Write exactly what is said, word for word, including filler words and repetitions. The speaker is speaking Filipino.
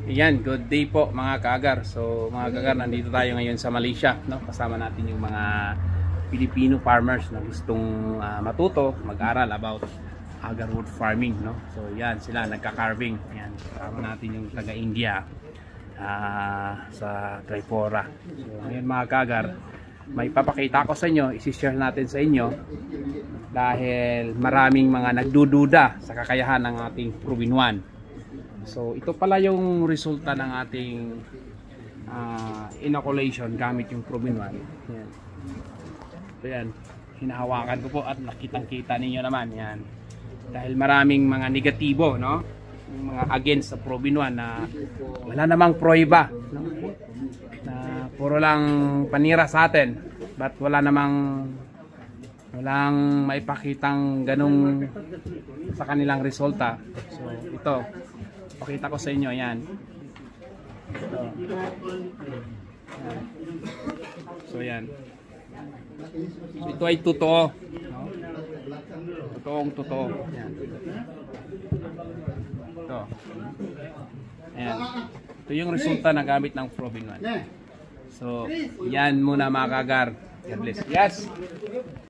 Yan, good day po mga kaagar. So mga kaagar, nandito tayo ngayon sa Malaysia, no? Kasama natin yung mga Filipino farmers na gustong uh, matuto, mag-aral about agarwood farming, no? So yan, sila nagka-carving. Yan, kasama natin yung taga-India uh, sa Tripura. So ngayon mga kaagar, may papakita ko sa inyo, isi-share natin sa inyo dahil maraming mga nagdududa sa kakayahan ng ating proven one. So ito pala yung resulta ng ating uh, inoculation gamit yung proven one. Yan. So yan, hinahawakan ko po at nakitang-kita ninyo naman yan. Dahil maraming mga negatibo, no? Yung mga against sa proven one na wala namang proiba, no? Na puro lang panira sa atin, but wala namang walang maipakitang ganong sa kanilang resulta. So ito, pakita ko sa inyo yan. Ito. Yan. So yan. So, ito ay totoo, no? Totoong totoo. Yan. Ito. Ayan. Ito yung resulta na gamit ng proven one. So yan muna mga kaagar. God bless. Yes.